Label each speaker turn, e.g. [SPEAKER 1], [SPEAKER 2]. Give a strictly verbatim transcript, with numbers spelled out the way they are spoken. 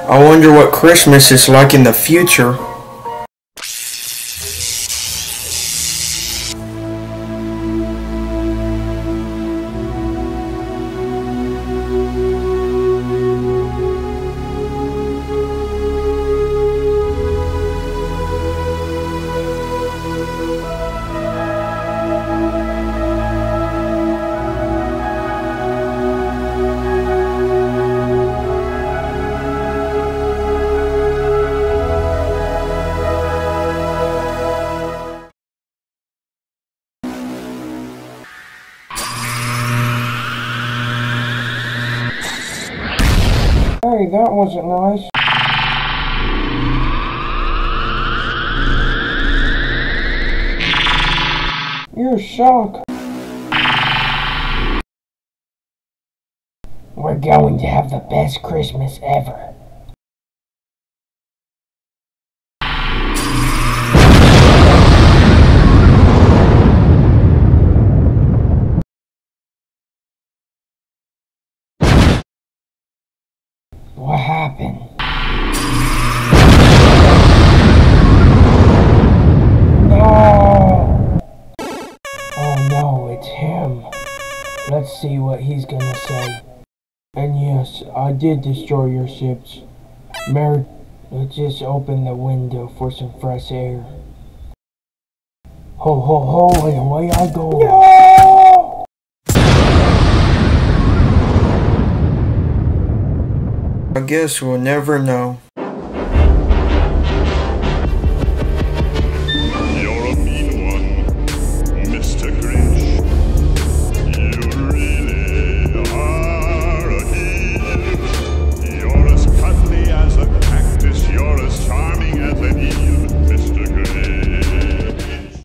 [SPEAKER 1] I wonder what Christmas is like in the future.
[SPEAKER 2] Hey, that wasn't nice. You're shocked. We're going to have the best Christmas ever. What happened? No! Oh no, it's him. Let's see what he's gonna say. And yes, I did destroy your ships. Mer, let's just open the window for some fresh air. Ho ho ho, and away I go. No!
[SPEAKER 1] I guess we'll never know.